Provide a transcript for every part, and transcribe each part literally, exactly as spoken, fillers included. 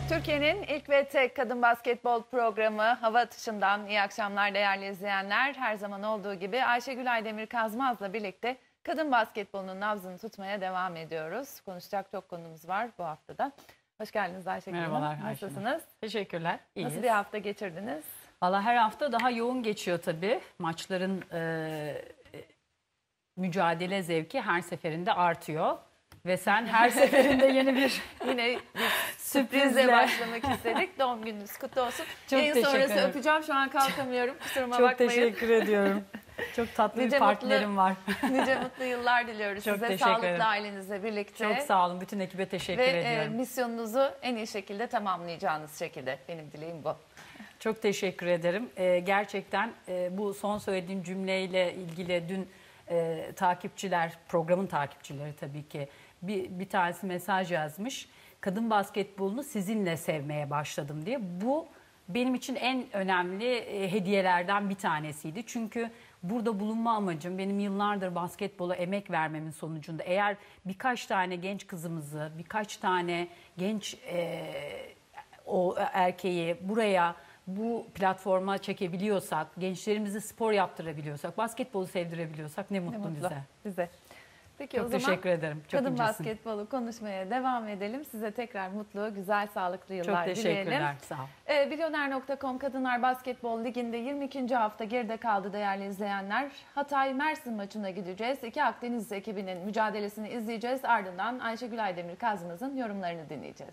Türkiye'nin ilk ve tek kadın basketbol programı Hava Atışı'ndan iyi akşamlar değerli izleyenler. Her zaman olduğu gibi Ayşegül Aydemir Kazmaz'la birlikte kadın basketbolunun nabzını tutmaya devam ediyoruz. Konuşacak çok konumuz var bu haftada. Hoş geldiniz Ayşegül Hanım. Merhabalar. Nasılsınız? Teşekkürler. İyiyiz. Nasıl bir hafta geçirdiniz? Valla her hafta daha yoğun geçiyor tabii. Maçların e, mücadele zevki her seferinde artıyor. Ve sen her seferinde yeni bir Yine bir sürprizle sürprizle başlamak istedik. Doğum gününüz kutlu olsun. Çok Yayın teşekkür sonrası ederim. öpeceğim. Şu an kalkamıyorum. Kusuruma Çok bakmayın. teşekkür ediyorum. Çok tatlı Nice bir partnerim mutlu, var. Nice mutlu yıllar diliyoruz Çok size. teşekkür Sağlıklı ederim. ailenizle birlikte. Çok sağ olun. Bütün ekibe teşekkür Ve ediyorum. e, misyonunuzu en iyi şekilde tamamlayacağınız şekilde. Benim dileğim bu. Çok teşekkür ederim. Ee, gerçekten e, bu son söylediğim cümleyle ilgili dün e, takipçiler, programın takipçileri tabii ki bir, bir tanesi mesaj yazmış. Kadın basketbolunu sizinle sevmeye başladım diye. Bu benim için en önemli e, hediyelerden bir tanesiydi. Çünkü burada bulunma amacım benim yıllardır basketbola emek vermemin sonucunda eğer birkaç tane genç kızımızı, birkaç tane genç e, o erkeği buraya bu platforma çekebiliyorsak, gençlerimizi spor yaptırabiliyorsak, basketbolu sevdirebiliyorsak ne mutlu, Ne mutlu bize. bize. Peki Çok o zaman teşekkür ederim. Çok kadın incesin. basketbolu konuşmaya devam edelim. Size tekrar mutlu, güzel, sağlıklı Çok yıllar teşekkürler. dileyelim. Sağ ol. Ee, Milyoner nokta com Kadınlar Basketbol Ligi'nde yirmi ikinci hafta geride kaldı değerli izleyenler. Hatay Mersin maçına gideceğiz. İki Akdeniz ekibinin mücadelesini izleyeceğiz. Ardından Ayşegül Aydemir Kazmaz'ın yorumlarını dinleyeceğiz.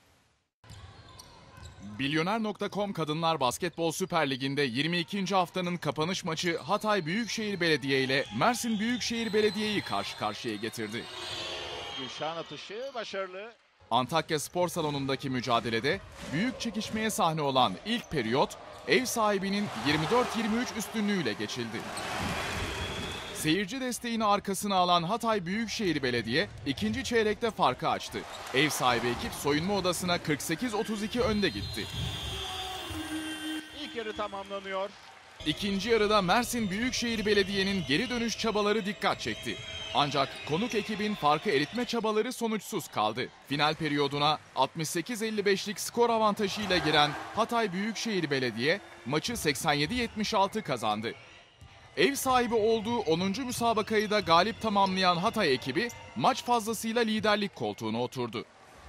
Milyoner nokta com Kadınlar Basketbol Süper Ligi'nde yirmi ikinci haftanın kapanış maçı Hatay Büyükşehir Belediye ile Mersin Büyükşehir Belediye'yi karşı karşıya getirdi. Gülşah'ın atışı başarılı. Antakya Spor Salonu'ndaki mücadelede büyük çekişmeye sahne olan ilk periyot ev sahibinin yirmi dört yirmi üç üstünlüğüyle geçildi. Seyirci desteğini arkasına alan Hatay Büyükşehir Belediye ikinci çeyrekte farkı açtı. Ev sahibi ekip soyunma odasına kırk sekiz otuz iki önde gitti. İlk yarı tamamlanıyor. İkinci yarıda Mersin Büyükşehir Belediye'nin geri dönüş çabaları dikkat çekti. Ancak konuk ekibin farkı eritme çabaları sonuçsuz kaldı. Final periyoduna altmış sekiz elli beşlik skor avantajıyla giren Hatay Büyükşehir Belediye maçı seksen yedi yetmiş altı kazandı. Ev sahibi olduğu onuncu müsabakayı da galip tamamlayan Hatay ekibi maç fazlasıyla liderlik koltuğuna oturdu.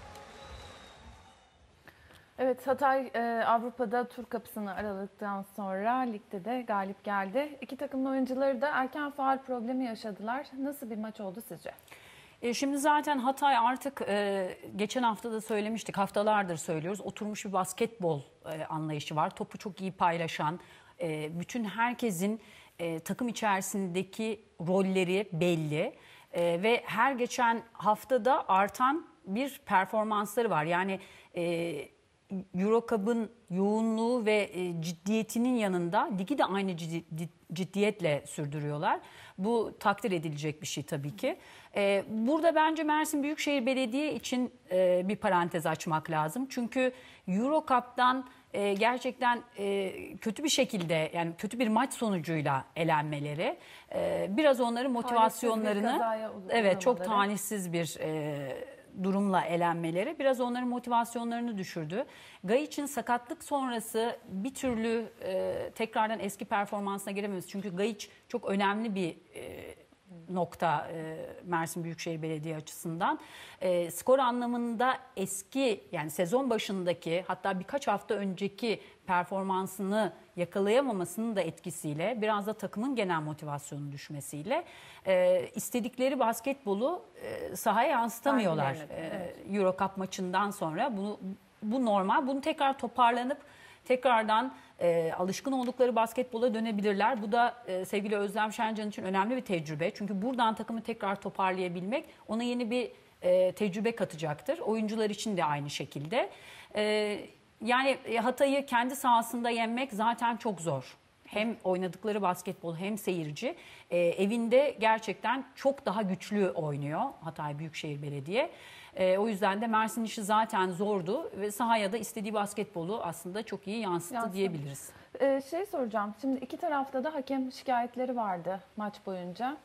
Evet, Hatay e, Avrupa'da tur kapısını araladıktan sonra ligde de galip geldi. İki takımın oyuncuları da erken faul problemi yaşadılar. Nasıl bir maç oldu sizce? E, şimdi zaten Hatay artık e, geçen hafta da söylemiştik, haftalardır söylüyoruz. Oturmuş bir basketbol e, anlayışı var. Topu çok iyi paylaşan, e, bütün herkesin e, takım içerisindeki rolleri belli. E, ve her geçen haftada artan bir performansları var. Yani e, Euro Cup'ın yoğunluğu ve e, ciddiyetinin yanında ligi de aynı ciddi, ciddiyetle sürdürüyorlar. Bu takdir edilecek bir şey tabii ki. E, burada bence Mersin Büyükşehir Belediye için e, bir parantez açmak lazım. Çünkü Euro Cup'tan e, gerçekten e, kötü bir şekilde, yani kötü bir maç sonucuyla elenmeleri e, biraz onların motivasyonlarını, evet, çok talihsiz bir e, durumla elenmeleri biraz onların motivasyonlarını düşürdü. Gayiç'in sakatlık sonrası bir türlü e, tekrardan eski performansına girememiz. Çünkü Gayiç çok önemli bir e, nokta e, Mersin Büyükşehir Belediye açısından. E, skor anlamında eski, yani sezon başındaki, hatta birkaç hafta önceki performansını yakalayamamasının da etkisiyle, biraz da takımın genel motivasyonun düşmesiyle e, istedikleri basketbolu e, sahaya yansıtamıyorlar. E, Euro Cup maçından sonra bunu, bu normal. Bunu tekrar toparlanıp tekrardan e, alışkın oldukları basketbola dönebilirler. Bu da e, sevgili Özlem Şencan için önemli bir tecrübe. Çünkü buradan takımı tekrar toparlayabilmek ona yeni bir e, tecrübe katacaktır. Oyuncular için de aynı şekilde. E, yani Hatay'ı kendi sahasında yenmek zaten çok zor. Hem oynadıkları basketbol hem seyirci. E, evinde gerçekten çok daha güçlü oynuyor Hatay Büyükşehir Belediye. E, o yüzden de Mersin işi zaten zordu ve sahaya da istediği basketbolu aslında çok iyi yansıttı Yansın. diyebiliriz. Ee, şey soracağım. Şimdi iki tarafta da hakem şikayetleri vardı maç boyunca.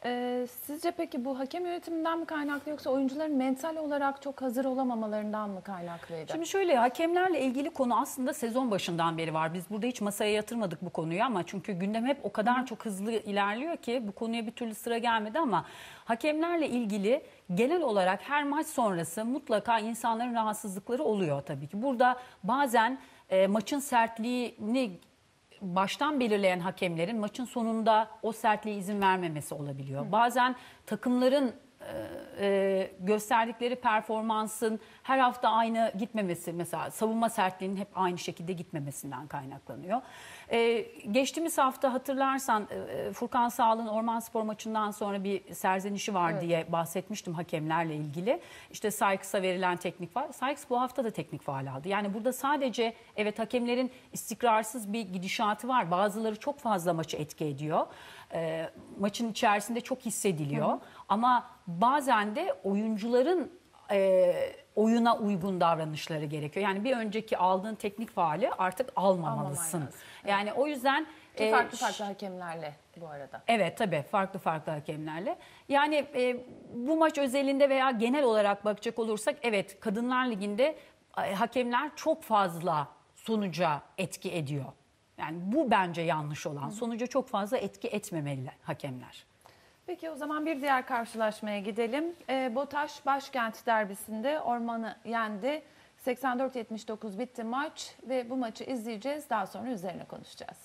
Ee, sizce peki bu hakem yönetiminden mi kaynaklı yoksa oyuncuların mental olarak çok hazır olamamalarından mı kaynaklıydı? Şimdi şöyle, hakemlerle ilgili konu aslında sezon başından beri var. Biz burada hiç masaya yatırmadık bu konuyu ama çünkü gündem hep o kadar Hı. çok hızlı ilerliyor ki bu konuya bir türlü sıra gelmedi ama hakemlerle ilgili genel olarak her maç sonrası mutlaka insanların rahatsızlıkları oluyor tabii ki. Burada bazen e, maçın sertliğini baştan belirleyen hakemlerin maçın sonunda o sertliğe izin vermemesi olabiliyor. Hı. Bazen takımların e, gösterdikleri performansın her hafta aynı gitmemesi, mesela savunma sertliğinin hep aynı şekilde gitmemesinden kaynaklanıyor. E, geçtiğimiz hafta hatırlarsan e, Furkan Sağlık'ın Ormanspor maçından sonra bir serzenişi var evet. diye bahsetmiştim hakemlerle ilgili. İşte Sykes'a verilen teknik faul. Sykes bu hafta da teknik faul aldı. Yani burada sadece evet hakemlerin istikrarsız bir gidişatı var. Bazıları çok fazla maçı etki ediyor. E, maçın içerisinde çok hissediliyor. Hı. Ama bazen de oyuncuların e, oyuna uygun davranışları gerekiyor. Yani bir önceki aldığın teknik faali artık almamalısın. Evet. Yani o yüzden Ki farklı farklı hakemlerle bu arada. Evet tabii farklı farklı hakemlerle. Yani e, bu maç özelinde veya genel olarak bakacak olursak evet Kadınlar Ligi'nde e, hakemler çok fazla sonuca etki ediyor. Yani bu bence yanlış olan. Hı. Sonuca çok fazla etki etmemeli hakemler. Peki o zaman bir diğer karşılaşmaya gidelim. E, BOTAŞ Başkent derbisinde Orman'ı yendi. seksen dört yetmiş dokuz bitti maç ve bu maçı izleyeceğiz. Daha sonra üzerine konuşacağız.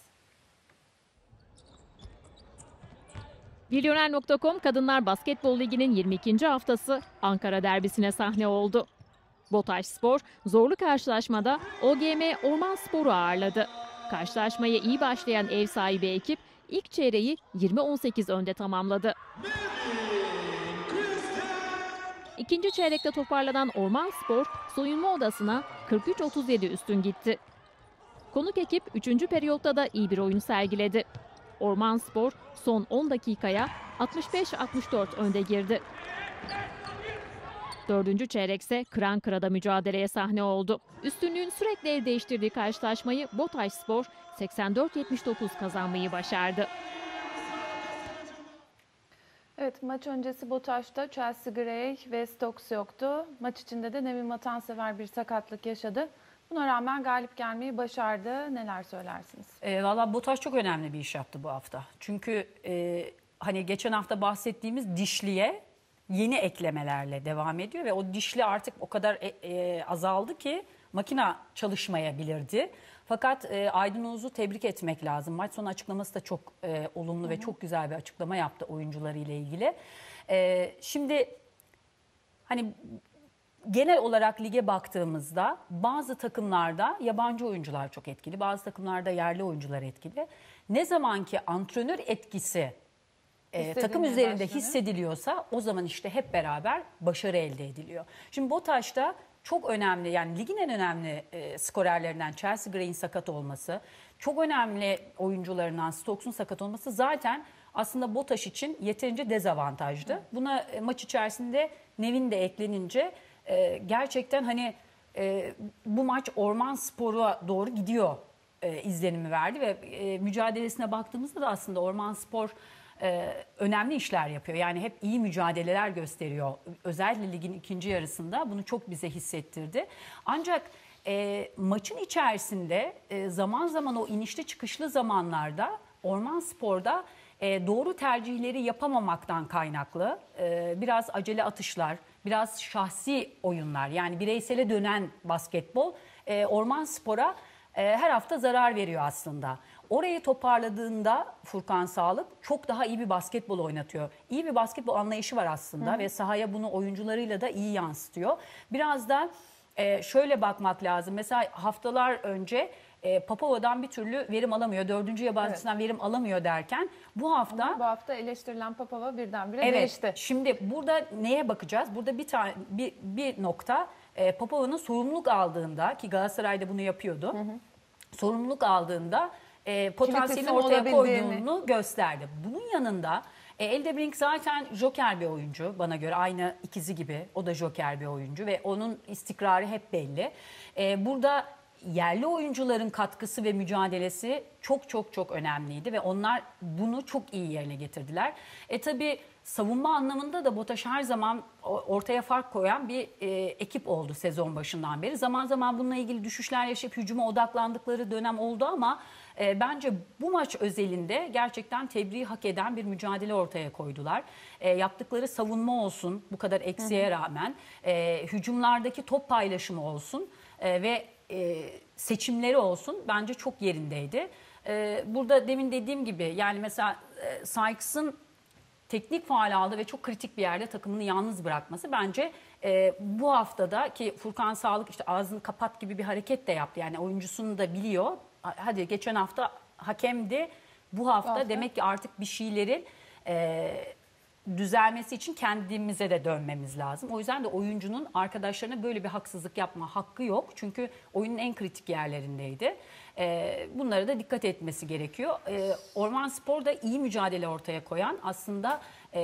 Milyoner nokta com Kadınlar Basketbol Ligi'nin yirmi ikinci haftası Ankara derbisine sahne oldu. BOTAŞspor zorlu karşılaşmada O G M Ormanspor'u ağırladı. Karşılaşmaya iyi başlayan ev sahibi ekip İlk çeyreği yirmi on sekiz önde tamamladı. İkinci çeyrekte toparlanan Ormanspor soyunma odasına kırk üç otuz yedi üstün gitti. Konuk ekip üçüncü periyotta da iyi bir oyun sergiledi. Ormanspor son on dakikaya altmış beş altmış dört önde girdi. Dördüncü çeyrekse kıran kırada mücadeleye sahne oldu. Üstünlüğün sürekli el değiştirdiği karşılaşmayı BOTAŞspor seksen dört yetmiş dokuz kazanmayı başardı. Evet, maç öncesi BOTAŞ'ta Chelsea Gray ve Stokes yoktu. Maç içinde de Nevin Vatansever bir sakatlık yaşadı. Buna rağmen galip gelmeyi başardı. Neler söylersiniz? E, Valla BOTAŞ çok önemli bir iş yaptı bu hafta. Çünkü e, hani geçen hafta bahsettiğimiz dişliye yeni eklemelerle devam ediyor ve o dişli artık o kadar e, e, azaldı ki makine çalışmayabilirdi. Fakat e, Aydın Oğuz'u tebrik etmek lazım. Maç sonu açıklaması da çok e, olumlu Hı-hı. ve çok güzel bir açıklama yaptı oyuncularıyla ilgili. E, şimdi hani genel olarak lige baktığımızda bazı takımlarda yabancı oyuncular çok etkili, bazı takımlarda yerli oyuncular etkili. Ne zaman ki antrenör etkisi E, takım üzerinde başladı. hissediliyorsa o zaman işte hep beraber başarı elde ediliyor. Şimdi BOTAŞ'ta çok önemli, yani ligin en önemli e, skorerlerinden Chelsea Gray'in sakat olması, çok önemli oyuncularından Stokes'un sakat olması zaten aslında BOTAŞ için yeterince dezavantajdı. Hı. Buna e, maç içerisinde Nevin de eklenince e, gerçekten hani e, bu maç Ormanspor'a doğru gidiyor e, izlenimi verdi ve e, mücadelesine baktığımızda da aslında Ormanspor Ee, önemli işler yapıyor. Yani hep iyi mücadeleler gösteriyor. Özellikle ligin ikinci yarısında bunu çok bize hissettirdi. Ancak e, maçın içerisinde e, zaman zaman o inişli çıkışlı zamanlarda Ormanspor'da e, doğru tercihleri yapamamaktan kaynaklı e, biraz acele atışlar, biraz şahsi oyunlar, yani bireysele dönen basketbol e, Ormanspor'a e, her hafta zarar veriyor aslında. Orayı toparladığında Furkan Sağlık çok daha iyi bir basketbol oynatıyor. İyi bir basketbol anlayışı var aslında. Hı. Ve sahaya bunu oyuncularıyla da iyi yansıtıyor. Biraz da e, şöyle bakmak lazım. Mesela haftalar önce e, Papova'dan bir türlü verim alamıyor. Dördüncü yabancısından evet. verim alamıyor derken bu hafta... Ama bu hafta eleştirilen Papova birdenbire evet, değişti. Şimdi burada neye bakacağız? Burada bir tane bir, bir nokta e, Papova'nın sorumluluk aldığında, ki Galatasaray'da bunu yapıyordu. Hı hı. Sorumluluk aldığında E, potansiyelini ortaya koyduğunu gösterdi. Bunun yanında e, Eldebrink zaten joker bir oyuncu bana göre, aynı ikizi gibi o da joker bir oyuncu ve onun istikrarı hep belli. E, burada yerli oyuncuların katkısı ve mücadelesi çok çok çok önemliydi ve onlar bunu çok iyi yerine getirdiler. E tabii savunma anlamında da BOTAŞ her zaman ortaya fark koyan bir e, ekip oldu sezon başından beri. Zaman zaman bununla ilgili düşüşler yaşayıp hücuma odaklandıkları dönem oldu ama e, bence bu maç özelinde gerçekten tebriği hak eden bir mücadele ortaya koydular. E, yaptıkları savunma olsun bu kadar eksiğe hı hı. rağmen, e, hücumlardaki top paylaşımı olsun e, ve e, seçimleri olsun bence çok yerindeydi. E, burada demin dediğim gibi yani mesela e, Sykes'ın teknik faul aldı ve çok kritik bir yerde takımını yalnız bırakması bence e, bu haftada ki Furkan Sağlık işte ağzını kapat gibi bir hareket de yaptı. Yani oyuncusunu da biliyor. Hadi geçen hafta hakemdi. Bu hafta, bu hafta. demek ki artık bir şeylerin e, düzelmesi için kendimize de dönmemiz lazım. O yüzden de oyuncunun arkadaşlarına böyle bir haksızlık yapma hakkı yok. Çünkü oyunun en kritik yerlerindeydi. Bunlara da dikkat etmesi gerekiyor. Ormanspor da iyi mücadele ortaya koyan aslında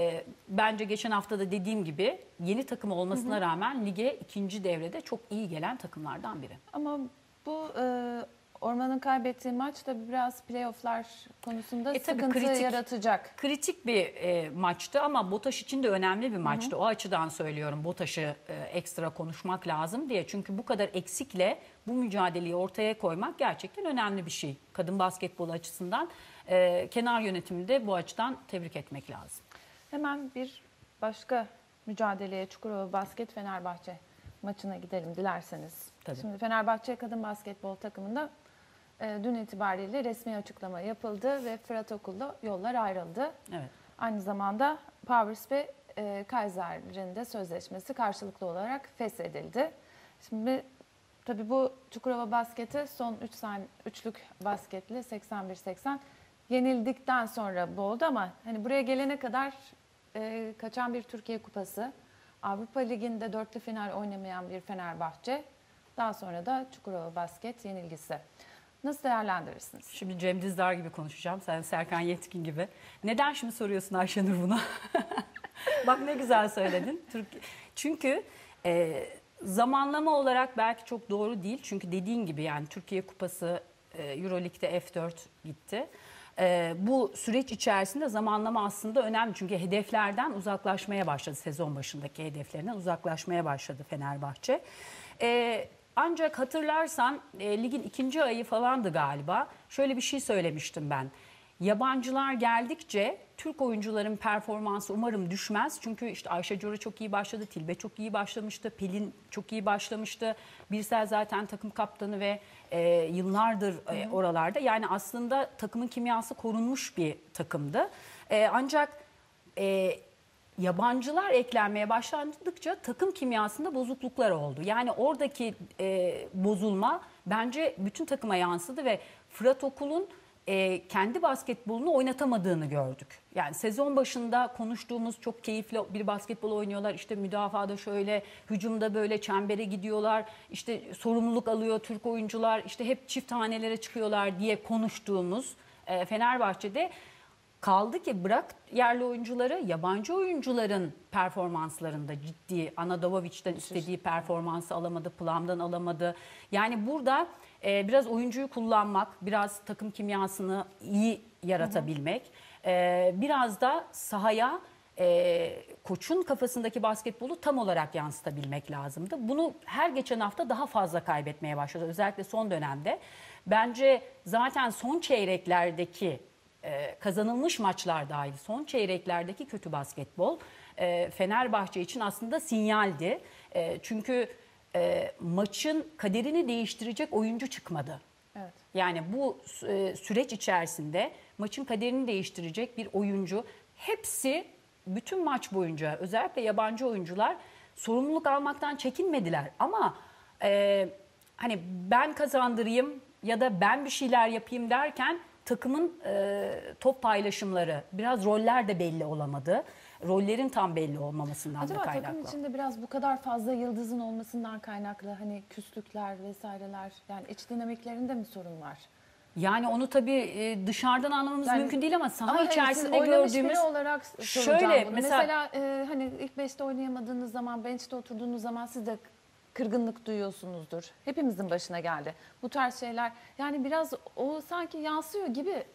bence geçen hafta da dediğim gibi yeni takım olmasına hı hı. rağmen lige ikinci devrede çok iyi gelen takımlardan biri. Ama bu e, Orman'ın kaybettiği maç da biraz playofflar konusunda e, sıkıntı kritik, yaratacak. Kritik bir e, maçtı ama BOTAŞ için de önemli bir maçtı. Hı hı. O açıdan söylüyorum BOTAŞ'ı e, ekstra konuşmak lazım diye. Çünkü bu kadar eksikle bu mücadeleyi ortaya koymak gerçekten önemli bir şey. Kadın basketbolu açısından e, kenar yönetimi de bu açıdan tebrik etmek lazım. Hemen bir başka mücadeleye Çukurova Basket Fenerbahçe maçına gidelim dilerseniz. Tabii. Şimdi Fenerbahçe kadın basketbol takımında e, dün itibariyle resmi açıklama yapıldı ve Fırat Okul'da yollar ayrıldı. Evet. Aynı zamanda Powers ve e, Kaiser'in de sözleşmesi karşılıklı olarak feshedildi. Şimdi tabii bu Çukurova Basket'e son üç üçlük basketle seksen bir seksen yenildikten sonra bu oldu ama hani buraya gelene kadar e, kaçan bir Türkiye Kupası, Avrupa Ligi'nde dörtlü final oynamayan bir Fenerbahçe, daha sonra da Çukurova Basket yenilgisi. Nasıl değerlendirirsiniz? Şimdi Cem Dizdar gibi konuşacağım, sen Serkan Yetkin gibi. Neden şimdi soruyorsun Ayşenur bunu? Bak ne güzel söyledin. Çünkü e, zamanlama olarak belki çok doğru değil. Çünkü dediğin gibi yani Türkiye Kupası e, Euroleague'de F dört gitti. Ee, bu süreç içerisinde zamanlama aslında önemli. Çünkü hedeflerden uzaklaşmaya başladı. Sezon başındaki hedeflerinden uzaklaşmaya başladı Fenerbahçe. Ee, ancak hatırlarsan e, ligin ikinci ayı falandı galiba. Şöyle bir şey söylemiştim ben. Yabancılar geldikçe Türk oyuncuların performansı umarım düşmez. Çünkü işte Ayşe Cora çok iyi başladı, Tilbe çok iyi başlamıştı, Pelin çok iyi başlamıştı. Birsel zaten takım kaptanı ve e, yıllardır e, oralarda. Yani aslında takımın kimyası korunmuş bir takımdı. E, ancak e, yabancılar eklenmeye başlandıkça takım kimyasında bozukluklar oldu. Yani oradaki e, bozulma bence bütün takıma yansıdı ve Fırat Okul'un E, kendi basketbolunu oynatamadığını gördük. Yani sezon başında konuştuğumuz çok keyifli bir basketbol oynuyorlar. İşte müdafada şöyle, hücumda böyle çembere gidiyorlar. İşte sorumluluk alıyor Türk oyuncular. İşte hep çift hanelere çıkıyorlar diye konuştuğumuz e, Fenerbahçe'de kaldı ki bırak yerli oyuncuları, yabancı oyuncuların performanslarında ciddi, Anadovic'den istediği performansı alamadı, Plam'dan alamadı. Yani burada e, biraz oyuncuyu kullanmak, biraz takım kimyasını iyi yaratabilmek, e, biraz da sahaya e, koçun kafasındaki basketbolu tam olarak yansıtabilmek lazımdı. Bunu her geçen hafta daha fazla kaybetmeye başladı, özellikle son dönemde. Bence zaten son çeyreklerdeki kazanılmış maçlar dahil son çeyreklerdeki kötü basketbol Fenerbahçe için aslında sinyaldi. Çünkü maçın kaderini değiştirecek oyuncu çıkmadı. Evet. Yani bu süreç içerisinde maçın kaderini değiştirecek bir oyuncu, hepsi bütün maç boyunca özellikle yabancı oyuncular sorumluluk almaktan çekinmediler. Ama e, hani ben kazandırayım ya da ben bir şeyler yapayım derken takımın e, top paylaşımları, biraz roller de belli olamadı. Rollerin tam belli olmamasından Acaba da kaynaklı. Acaba takım içinde biraz bu kadar fazla yıldızın olmasından kaynaklı hani küslükler vesaireler, yani iç dinamiklerinde mi sorun var? Yani onu tabii dışarıdan anlamamız yani, mümkün değil ama saha ama içerisinde hani gördüğümüz olarak şöyle bunu. Mesela, mesela e, hani ilk beşte oynayamadığınız zaman, bench'te oturduğunuz zaman siz de kırgınlık duyuyorsunuzdur. Hepimizin başına geldi bu tarz şeyler. Yani biraz o sanki yansıyor gibi.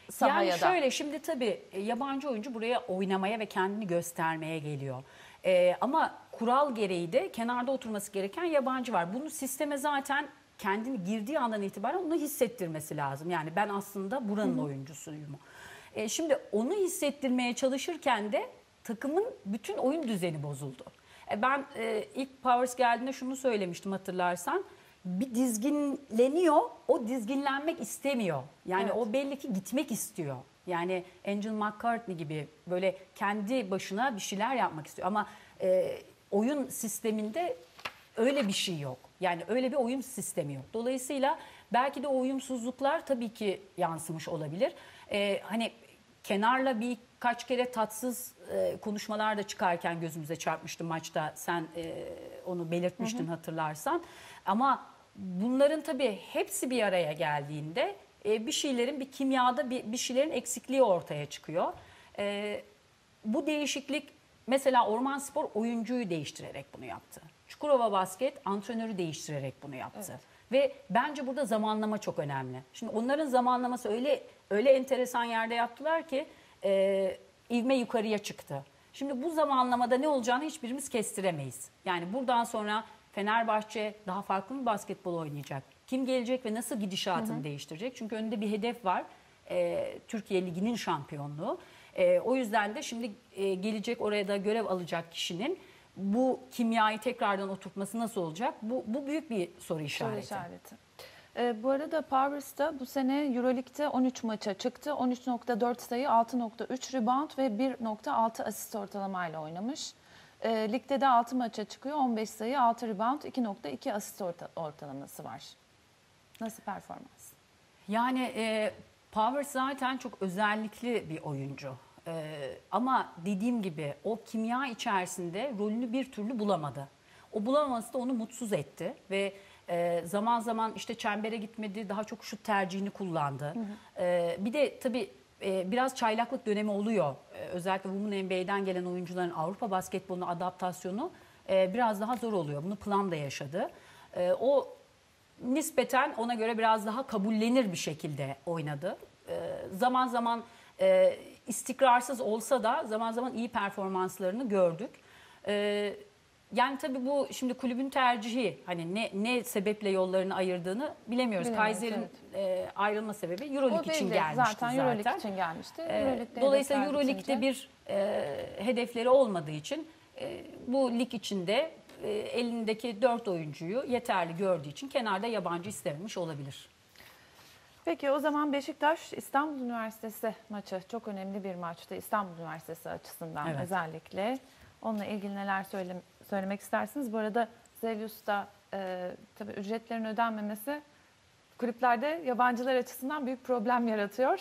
sahaya yani da. şöyle şimdi tabii yabancı oyuncu buraya oynamaya ve kendini göstermeye geliyor. Ee, ama kural gereği de kenarda oturması gereken yabancı var. Bunu sisteme zaten kendini girdiği andan itibaren onu hissettirmesi lazım. Yani ben aslında buranın hı hı. oyuncusuyum. Ee, şimdi onu hissettirmeye çalışırken de takımın bütün oyun düzeni bozuldu. Ee, ben e, ilk Powers geldiğinde şunu söylemiştim hatırlarsan. Bir dizginleniyor, o dizginlenmek istemiyor. Yani evet. o belli ki gitmek istiyor. Yani Angel McCartney gibi böyle kendi başına bir şeyler yapmak istiyor. Ama e, oyun sisteminde öyle bir şey yok. Yani öyle bir oyun sistemi yok. Dolayısıyla belki de o uyumsuzluklar tabii ki yansımış olabilir. E, hani kenarla birkaç kere tatsız e, konuşmalar da çıkarken gözümüze çarpmıştı maçta. Sen e, onu belirtmiştin hı hı. hatırlarsan. Ama bunların tabii hepsi bir araya geldiğinde e, bir şeylerin bir kimyada bir, bir şeylerin eksikliği ortaya çıkıyor. E, bu değişiklik mesela Ormanspor oyuncuyu değiştirerek bunu yaptı. Çukurova Basket antrenörü değiştirerek bunu yaptı. Evet. Ve bence burada zamanlama çok önemli. Şimdi onların zamanlaması öyle öyle enteresan yerde yaptılar ki e, ivme yukarıya çıktı. Şimdi bu zamanlamada ne olacağını hiçbirimiz kestiremeyiz. Yani buradan sonra Fenerbahçe daha farklı bir basketbol oynayacak. Kim gelecek ve nasıl gidişatını hı hı. değiştirecek? Çünkü önünde bir hedef var. E, Türkiye Ligi'nin şampiyonluğu. E, o yüzden de şimdi e, gelecek oraya da görev alacak kişinin bu kimyayı tekrardan oturtması nasıl olacak? Bu, bu büyük bir soru işareti. Soru işareti. E, bu arada Powers da bu sene Euroleague'de on üç maça çıktı. on üç nokta dört sayı, altı nokta üç rebound ve bir nokta altı asist ortalamayla oynamış. E, ligde de altı maça çıkıyor. on beş sayı, altı rebound, iki nokta iki asist orta, ortalaması var. Nasıl performans? Yani e, Powers zaten çok özellikli bir oyuncu. Ee, ama dediğim gibi o kimya içerisinde rolünü bir türlü bulamadı. O bulamaması da onu mutsuz etti ve e, zaman zaman işte çembere gitmedi, daha çok şut tercihini kullandı. Hı hı. Ee, bir de tabii e, biraz çaylaklık dönemi oluyor. Ee, özellikle Women N B A'den gelen oyuncuların Avrupa basketboluna adaptasyonu e, biraz daha zor oluyor. Bunu Plum da yaşadı. E, o nispeten ona göre biraz daha kabullenir bir şekilde oynadı. E, zaman zaman e, istikrarsız olsa da zaman zaman iyi performanslarını gördük. Ee, yani tabii bu şimdi kulübün tercihi, hani ne ne sebeple yollarını ayırdığını bilemiyoruz. Kaiser'in evet. e, ayrılma sebebi Euroleague için gelmişti zaten. Euroleague zaten. için gelmişti. Ee, dolayısıyla Euroleague'de bir e, hedefleri olmadığı için e, bu lig içinde e, elindeki dört oyuncuyu yeterli gördüğü için kenarda yabancı istememiş olabilir. Peki o zaman Beşiktaş İstanbul Üniversitesi maçı çok önemli bir maçtı İstanbul Üniversitesi açısından evet. özellikle. Onunla ilgili neler söyle, söylemek istersiniz? Bu arada Zelius'ta e, tabii ücretlerin ödenmemesi kulüplerde yabancılar açısından büyük problem yaratıyor.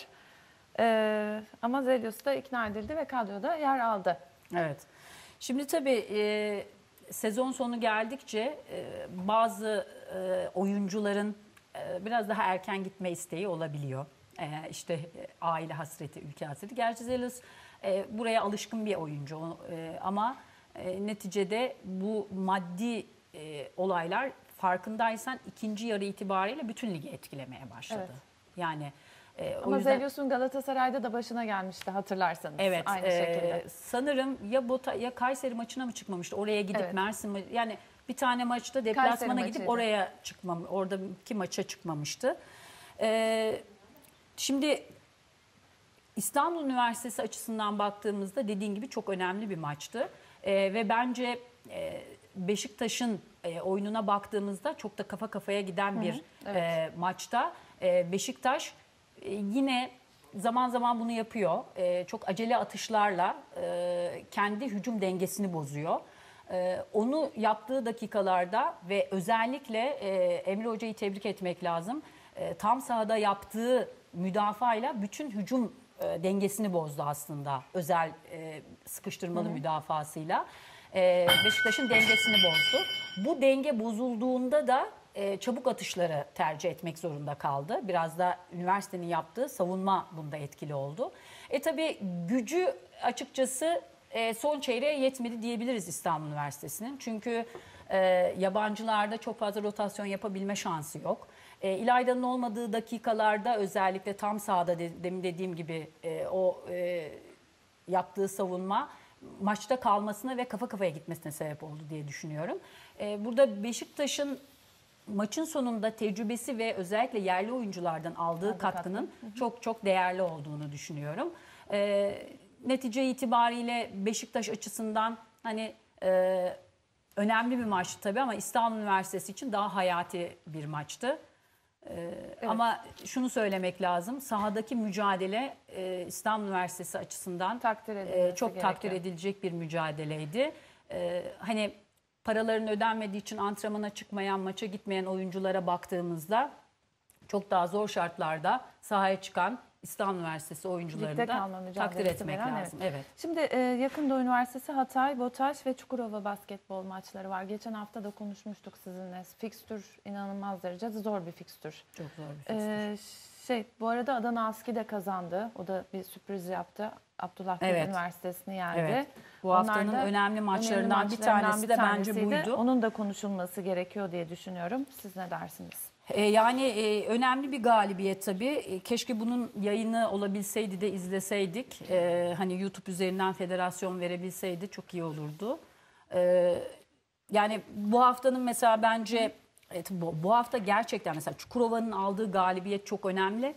E, ama Zelius da ikna edildi ve kadroda yer aldı. Evet. Şimdi tabii e, sezon sonu geldikçe e, bazı e, oyuncuların biraz daha erken gitme isteği olabiliyor. Ee, işte e, aile hasreti, ülke hasreti. Gerçi Zelius e, buraya alışkın bir oyuncu e, ama e, neticede bu maddi e, olaylar farkındaysan ikinci yarı itibariyle bütün ligi etkilemeye başladı. Evet. Yani e, ama yüzden... Zelius'un Galatasaray'da da başına gelmişti hatırlarsanız. Evet. Aynı e, şekilde. Sanırım ya Bota ya Kayseri maçına mı çıkmamıştı? Oraya gidip evet. Mersin maçı, yani bir tane maçta deplasmana gidip oraya çıkmam, oradaki maça çıkmamıştı. Ee, şimdi İstanbul Üniversitesi açısından baktığımızda dediğin gibi çok önemli bir maçtı. Ee, ve bence e, Beşiktaş'ın e, oyununa baktığımızda çok da kafa kafaya giden bir hı hı, evet. e, maçta. E, Beşiktaş e, yine zaman zaman bunu yapıyor. E, çok acele atışlarla e, kendi hücum dengesini bozuyor. Ee, onu yaptığı dakikalarda ve özellikle e, Emre Hoca'yı tebrik etmek lazım. E, tam sahada yaptığı müdafayla bütün hücum e, dengesini bozdu aslında. Özel e, sıkıştırmalı hı hı. müdafasıyla. E, Beşiktaş'ın dengesini bozdu. Bu denge bozulduğunda da e, çabuk atışları tercih etmek zorunda kaldı. Biraz da üniversitenin yaptığı savunma bunda etkili oldu. E tabii gücü açıkçası E, son çeyreğe yetmedi diyebiliriz İstanbul Üniversitesi'nin. Çünkü e, yabancılarda çok fazla rotasyon yapabilme şansı yok. E, İlayda'nın olmadığı dakikalarda özellikle tam sahada de, demin dediğim gibi e, o e, yaptığı savunma maçta kalmasına ve kafa kafaya gitmesine sebep oldu diye düşünüyorum. E, burada Beşiktaş'ın maçın sonunda tecrübesi ve özellikle yerli oyunculardan aldığı Aldı katkının katkı. çok çok değerli olduğunu düşünüyorum. E, netice itibariyle Beşiktaş açısından hani e, önemli bir maçtı tabii ama İstanbul Üniversitesi için daha hayati bir maçtı. E, Evet. Ama şunu söylemek lazım, sahadaki mücadele e, İstanbul Üniversitesi açısından Takdir e, edilmesi çok gerekiyor. takdir edilecek bir mücadeleydi. E, hani paraların ödenmediği için antrenmana çıkmayan, maça gitmeyen oyunculara baktığımızda çok daha zor şartlarda sahaya çıkan İstanbul Üniversitesi oyuncularını Ligde da kalma takdir mücadelesi etmek veren, lazım. Evet. Şimdi e, Yakın Doğu Üniversitesi Hatay, Botaş ve Çukurova basketbol maçları var. Geçen hafta da konuşmuştuk sizinle. Fikstür inanılmaz derecede zor bir fikstür. Çok zor bir fikstür. Ee, şey, bu arada Adana Aski de kazandı. O da bir sürpriz yaptı. Abdullah Gül Evet. Üniversitesi'ni yendi. Evet. Bu Onlar haftanın da önemli maçlarından önemli bir maçlarından tanesi bir de bence tanesiydi. buydu. Onun da konuşulması gerekiyor diye düşünüyorum. Siz ne dersiniz? E, yani e, önemli bir galibiyet tabii. E, keşke bunun yayını olabilseydi de izleseydik. E, hani YouTube üzerinden federasyon verebilseydi çok iyi olurdu. E, yani bu haftanın mesela bence evet, bu, bu hafta gerçekten mesela Çukurova'nın aldığı galibiyet çok önemli.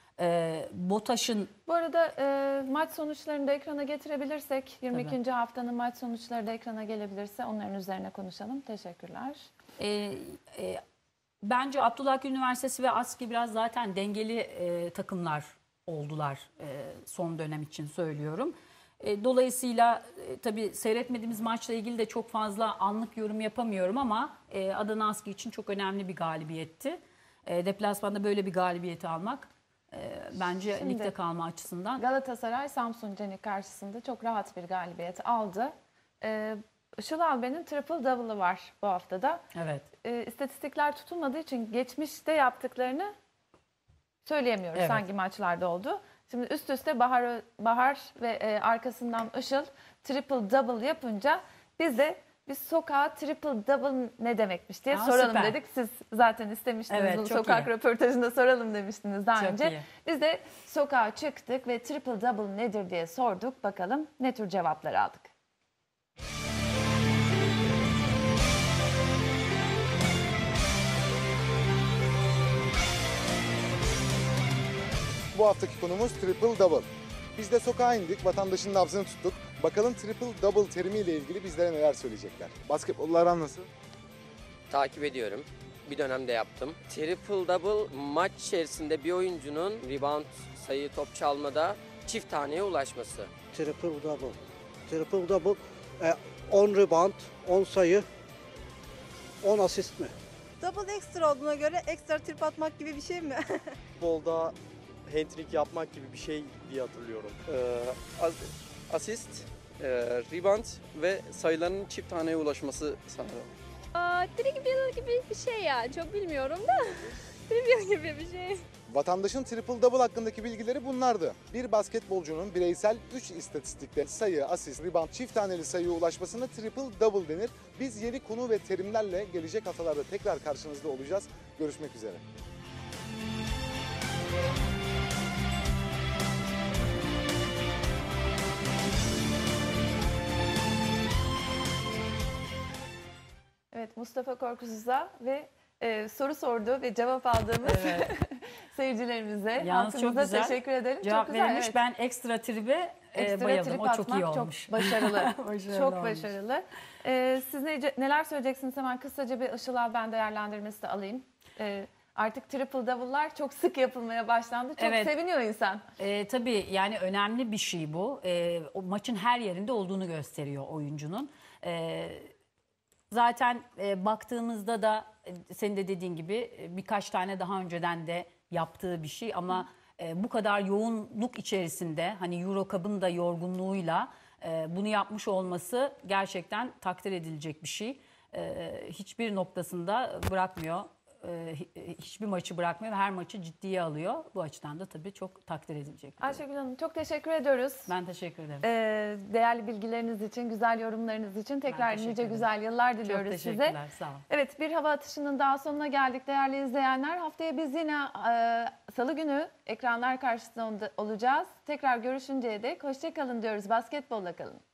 E, Botaş'ın Bu arada e, maç sonuçlarını da ekrana getirebilirsek, yirmi ikinci haftanın maç sonuçları da ekrana gelebilirse onların üzerine konuşalım. Teşekkürler. E, e, bence Abdullah Gül Üniversitesi ve ASKİ biraz zaten dengeli e, takımlar oldular e, son dönem için söylüyorum. E, dolayısıyla e, tabii seyretmediğimiz maçla ilgili de çok fazla anlık yorum yapamıyorum ama e, Adana ASKİ için çok önemli bir galibiyetti. E, deplasmanda böyle bir galibiyeti almak e, bence Şimdi, ligde kalma açısından. Galatasaray Samsun Cenik karşısında çok rahat bir galibiyet aldı. E, Işıl Alben'in triple double'ı var bu haftada. Evet. E, istatistikler tutulmadığı için geçmişte yaptıklarını söyleyemiyoruz Evet. hangi maçlarda oldu. Şimdi üst üste Bahar, Bahar ve e, arkasından Işıl triple double yapınca biz de biz sokağa triple double ne demekmiş diye Aa, soralım süper. dedik. Siz zaten istemiştiniz Evet, bunu, çok sokak iyi. röportajında soralım demiştiniz daha Çok önce. iyi. Biz de sokağa çıktık ve triple double nedir diye sorduk. Bakalım ne tür cevaplar aldık. Bu haftaki konumuz Triple Double. Biz de sokağa indik, vatandaşın nabzını tuttuk. Bakalım Triple Double terimiyle ilgili bizlere neler söyleyecekler. Basketbollar nasıl? Takip ediyorum. Bir dönemde yaptım. Triple double maç içerisinde bir oyuncunun rebound, sayı, top çalmada çift taneye ulaşması. Triple double. Triple double e, on rebound, on sayı, on asist mi? Double extra olduğuna göre ekstra trip atmak gibi bir şey mi? Futbolda hat-trick yapmak gibi bir şey diye hatırlıyorum. Ee, as- asist, e, rebound ve sayıların çift taneye ulaşması sanırım. Aa, dribble gibi bir şey ya. Çok bilmiyorum da. Dribble gibi bir şey. Vatandaşın Triple Double hakkındaki bilgileri bunlardı. Bir basketbolcunun bireysel üç istatistikte sayı, asist, rebound, çift taneli sayıya ulaşmasına Triple Double denir. Biz yeni konu ve terimlerle gelecek haftalarda tekrar karşınızda olacağız. Görüşmek üzere. Evet, Mustafa Korkusuz'a ve e, soru sordu ve cevap aldığımız Evet. seyircilerimize, Yalnız çok halkımıza güzel teşekkür edelim. Cevap çok güzel, verilmiş. evet. Ben ekstra tribe e, Ekstra bayıldım. trip O çok atmak iyi olmuş. Çok başarılı. Başarılı çok olmuş. başarılı. Ee, siz ne, neler söyleyeceksiniz? Hemen kısaca bir Işıl Alben değerlendirmesi de alayım. Ee, artık triple double'lar çok sık yapılmaya başlandı. Çok Evet. seviniyor insan. E, tabii yani önemli bir şey bu. E, o maçın her yerinde olduğunu gösteriyor oyuncunun. E, zaten e, baktığımızda da e, senin de dediğin gibi e, birkaç tane daha önceden de yaptığı bir şey ama e, bu kadar yoğunluk içerisinde hani Euro Cup'ın da yorgunluğuyla e, bunu yapmış olması gerçekten takdir edilecek bir şey. E, hiçbir noktasında bırakmıyor. e, hiçbir maçı bırakmıyor ve her maçı ciddiye alıyor. Bu açıdan da tabii çok takdir edilecek. Ayşegül Hanım çok teşekkür ediyoruz. Ben teşekkür ederim. Ee, değerli bilgileriniz için, güzel yorumlarınız için tekrar nice ederim. güzel yıllar Çok diliyoruz size. teşekkürler, sağ olun. Evet, bir hava atışının daha sonuna geldik değerli izleyenler. Haftaya biz yine e, salı günü ekranlar karşısında olacağız. Tekrar görüşünceye dek hoşça kalın diyoruz. Basketbolla kalın.